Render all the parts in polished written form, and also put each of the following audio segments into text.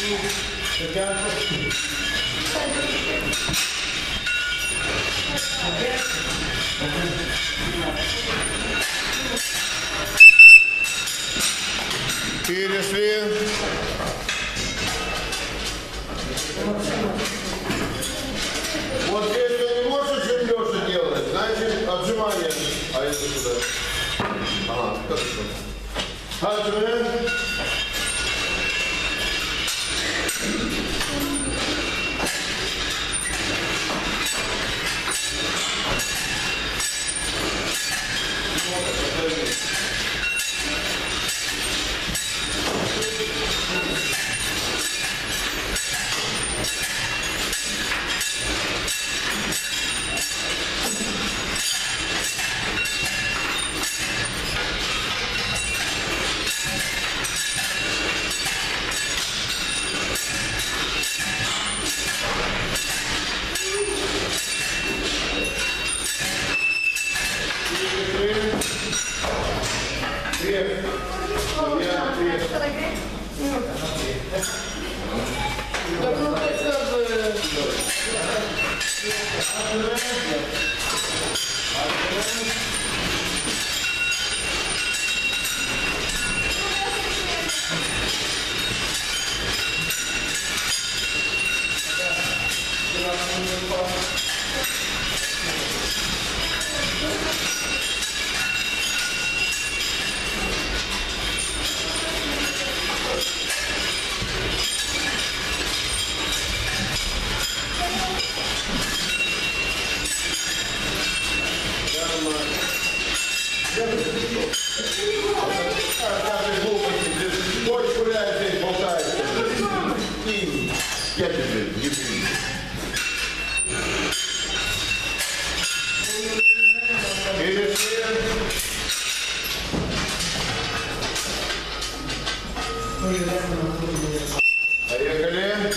Перешли. Вот если не можешь, что Леша делает, значит отжимание. А это сюда. Ага, хорошо. Отжимаем. Поехали.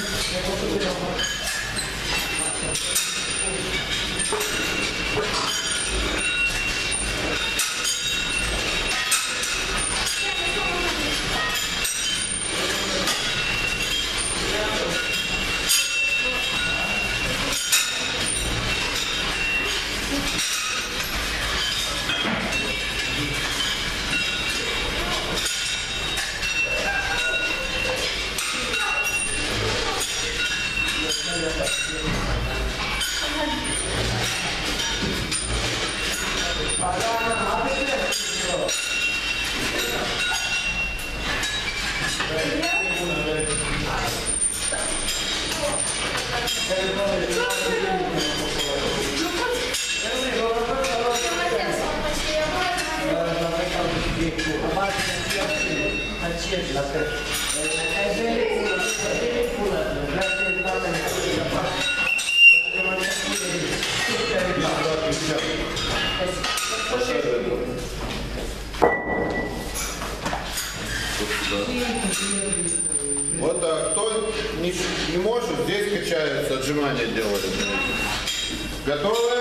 Вот так. Кто не может, здесь качается, отжимания делают. Готовы?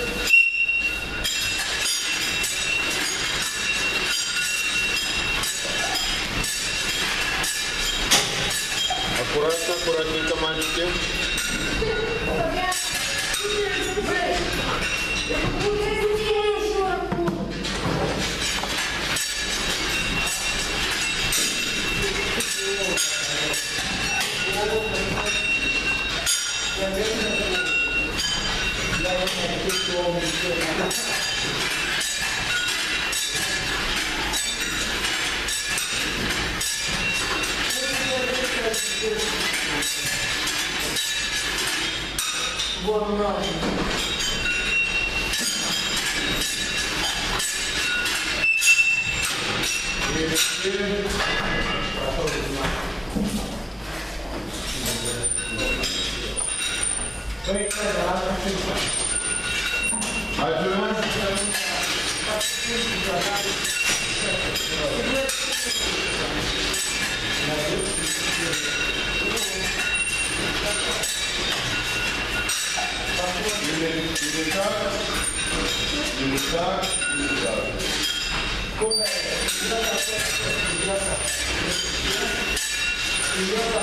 Аккуратно, аккуратненько, мальчики. Так.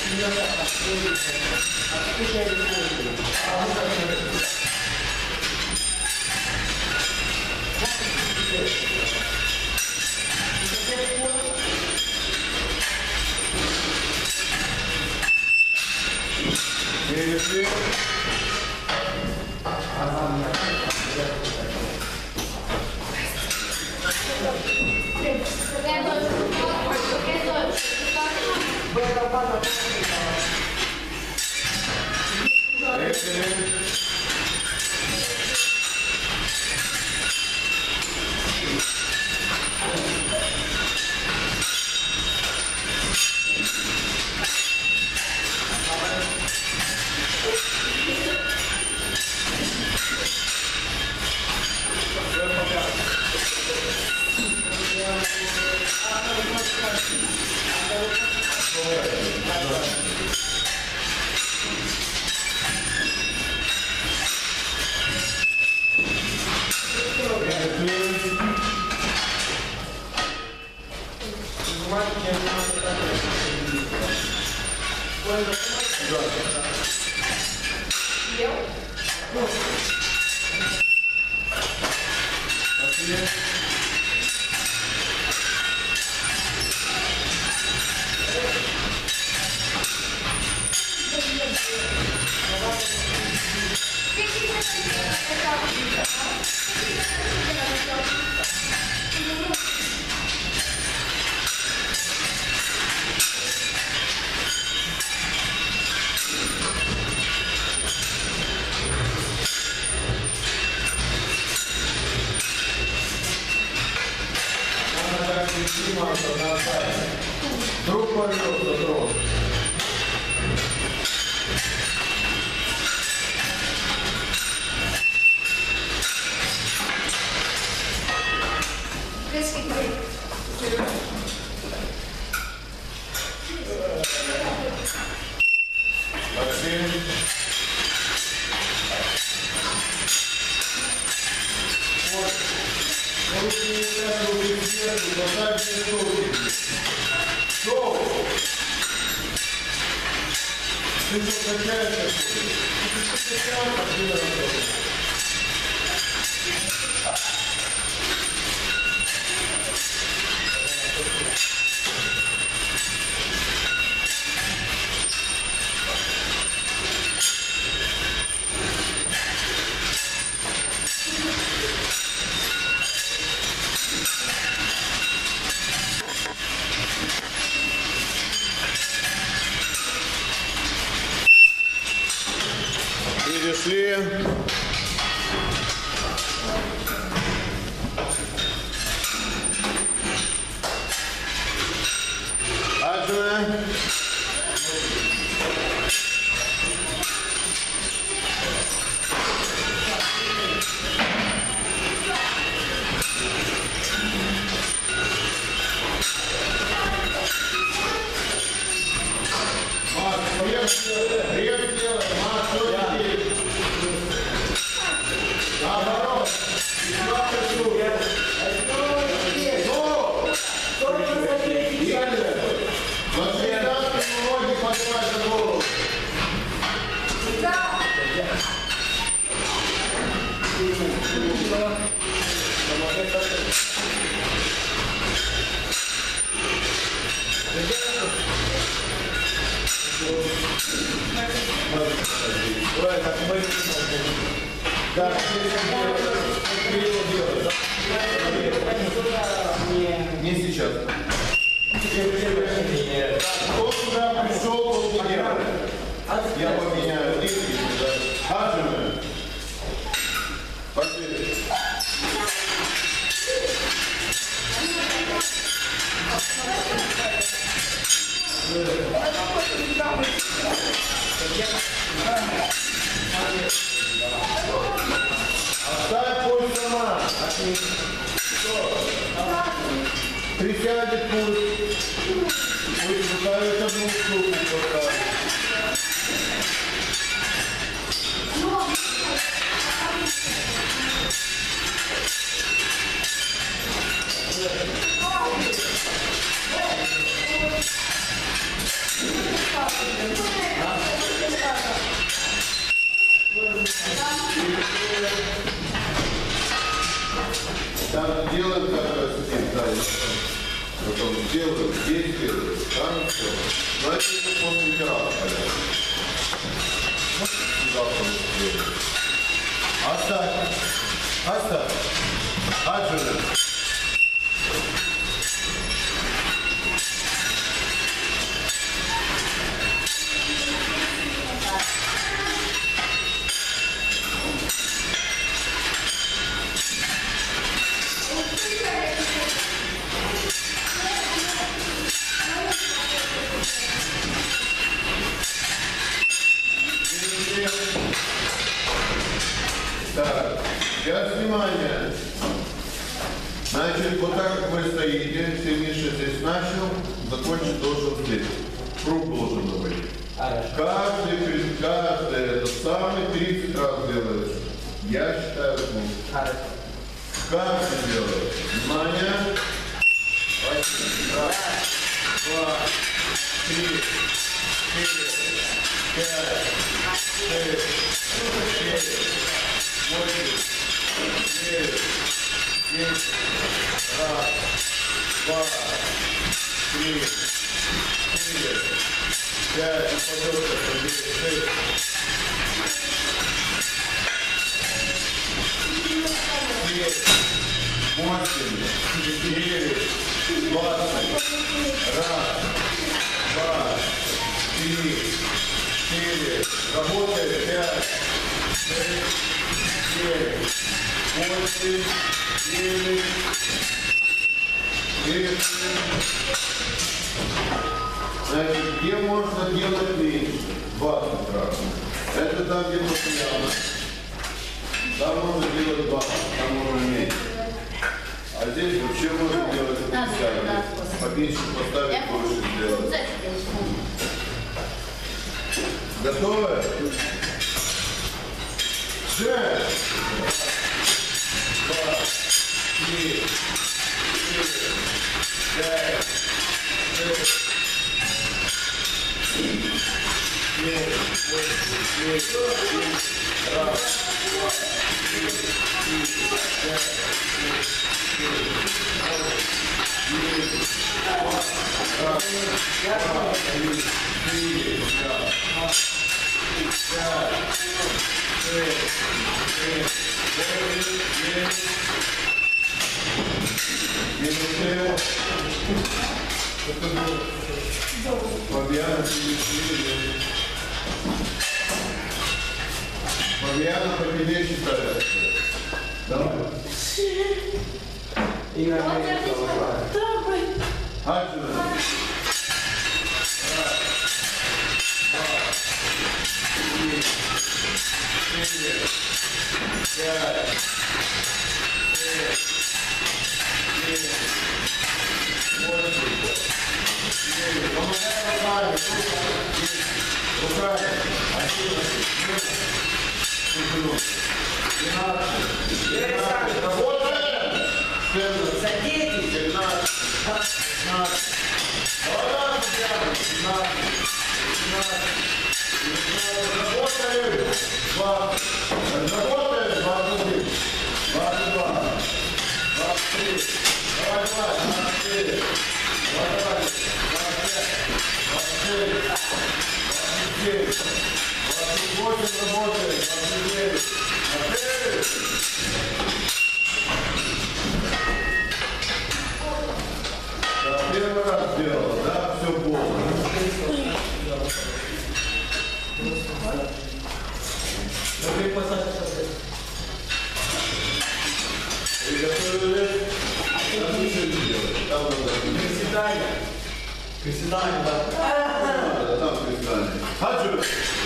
Перешли. Аджина. Не сейчас. Кто сюда пришел, он делает. Я поменяю. Аджина. Пошли. Оставь пусть сама. Присядет пусть. Пусть выставит одну штуку. Потом сделаю, здесь сделаю, там все. Но это еще после операции. Завтра сделаю. Оставь. Оставь. Отжимай. Так, сейчас внимание. Значит, вот так как вы стоите, все Миша здесь начал, закончить должен здесь. Круг должен быть. Каждый этот самый 30 раз делаешь. Я считаю круг. Каждый делает. Внимание. Раз, два, 3, 4, 5, 6, 7, 8, 9, 10, раз, два, 3, 4, 5, упадет, 6. 8, 9, 20. Раз, два, 3, 4. Работает 5, 6, 7, 8, 9, 10. Значит, где можно делать меньше? 20 раз. Это там, где постоянно. Там можно делать 20, там можно меньше. А здесь вообще можно делать 50. Поменьше поставить, больше сделать. Готовы? 6, 2, 3, 4, 5, 6, 7, 8, 9, 10. Раз, два, 3, 4, 5, 6, 7, 8, 9, 10. Раз, два, 3, 4, 5, 6, 7, 8, 9. Фабиана, Фабиана, по тебе считает. Давай. И на Отсюда. Раз, два, 3, 4, 5, 6, 7, 8, 9. Помогай руками. Руками. 11, 12. Работаем. 14. Садитесь. 15. 16. Работаем. 20. 21. 22. 23. Давай, 24. 25. 26. 27. 28 работает. 29. Да, первый раз сделала, да? Все полно. Приготовились? Там ничего не делать. Там надо приседание. Приседание, да? Да, там приседание. Хаджу!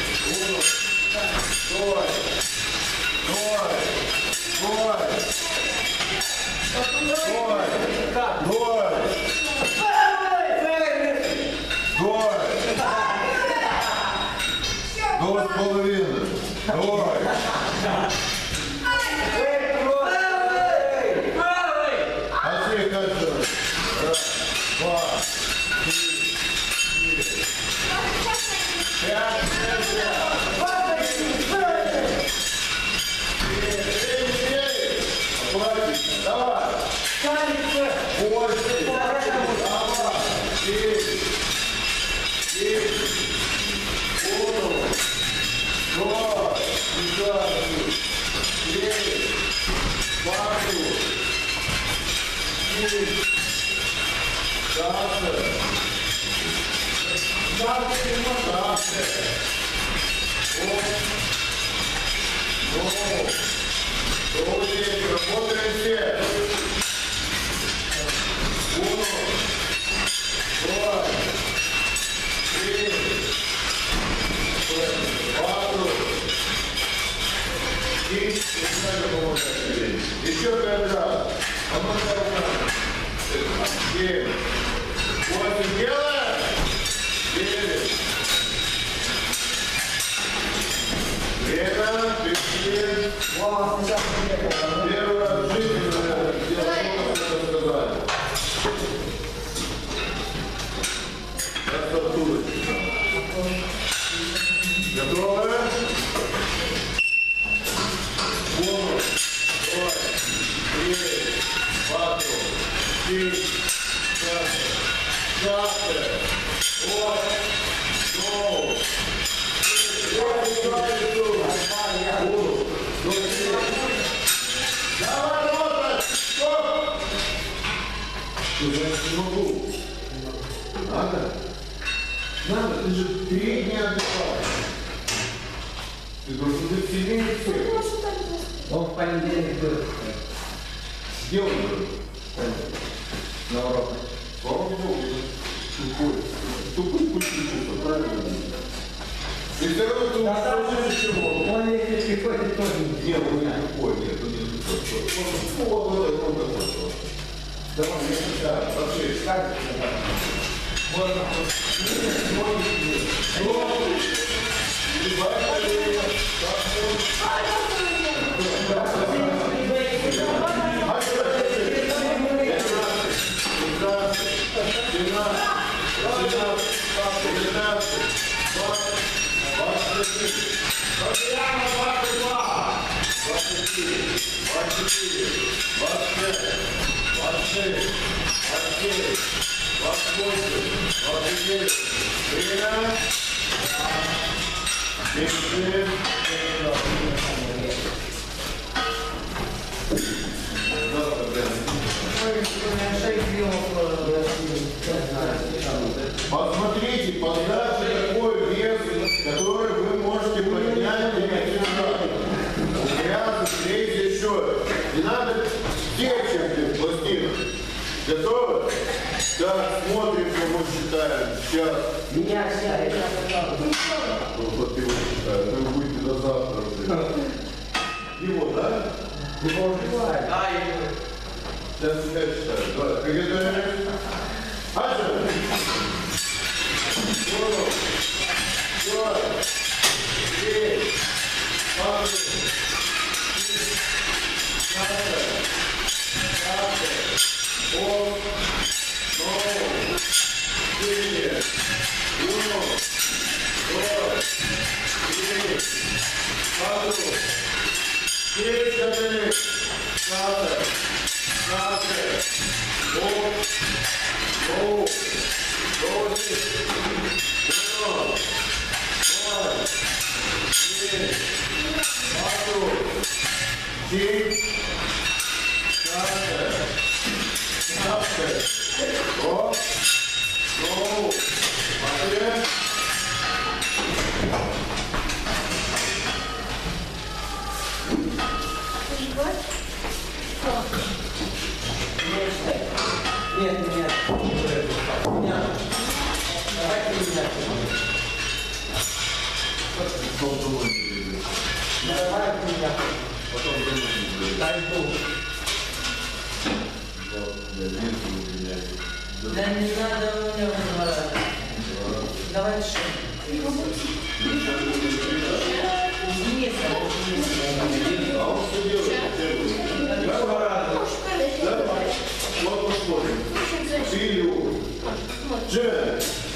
Стой! Стой! Стой! Стой! Стой! Стой! 2,5. Стой! Отсей, Хаджу! Раз, два, 3, 4, 5, 6, 7. Давай! 8. Еще 5 раз. 7. 8. Делаем. 9. Время. 5. Первый раз в жизни, наверное, сказали. Готовы? Не могу. Надо? Надо, ты же 3 дня отдыхаешь. Ты должен быть сильнее всех. Он в понедельник был. Где он был? На уроках. Слава Богу, тупой. Тупой путь, правильно? И все равно ты устроишь чего? Он если приходит, тоже не. Нет, он не тупой, нет, он не тупой. Он такой. Давай, да, пошли. Можно. Посмотрите, подайте такой вес, который вы можете поднять и грязь, третье еще. Не надо течь пластинок. Готовы? Так, смотрим, кого считаем. Сейчас. Меня вся, Вот его считаем. Вы будете до завтра. Его, да? его уже знаю. Да, его. Сейчас себя считаю. Давай, приготовились. Один. Два. 3. Нет, нет. Меня. Давайте меня. Давай меня. Дойду. Да не надо у меня вызывать. Давай что? Извини, А он что делает? Давай. Вот посмотрим. Илью. Джен.